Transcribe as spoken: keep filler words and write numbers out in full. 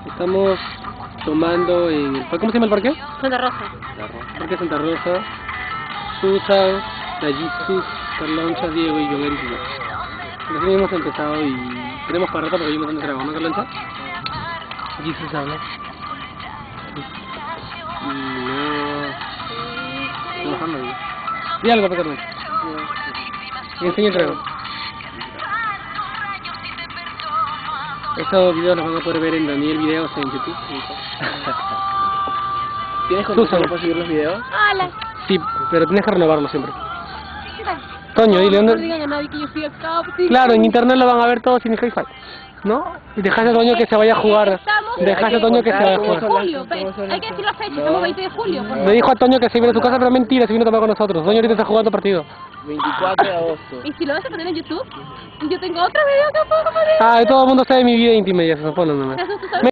Estamos tomando en... ¿Cómo se llama el parque? Santa Rosa. Parque Santa Rosa. Susan, Nayitsus, Carloncha, Diego y John Eric. Recién hemos empezado y tenemos para rato porque hay un montón de tragos, ¿no, Carloncha? Jesus habla. No. Estoy bajando ahí. Di algo, Carloncha. Y enseña el trago. Estos videos los van a poder ver en Daniel Videos en YouTube. ¿Tienes contraseña para subir los videos? Hola. Sí, pero tienes que renovarlo siempre. ¿Qué tal? Toño, dile No dónde... digan a nadie que yo estoy acá. Sí. Claro, en internet lo van a ver todos sin hi-fi, ¿no? Y dejas a Toño que se vaya a jugar. Dejas a Toño que se vaya a jugar. Julio, pe- hay que decir la fecha, estamos veinte de julio. Por Me dijo a Toño que se viene a su casa, pero mentira, se vino a tomar con nosotros. Toño ahorita está jugando partido. veinticuatro de agosto. ¿Y si lo vas a poner en YouTube? Yo tengo otro video que puedo poner. Ah, y todo el mundo sabe mi vida íntima y ya se supone nomás. Eso tú sabes.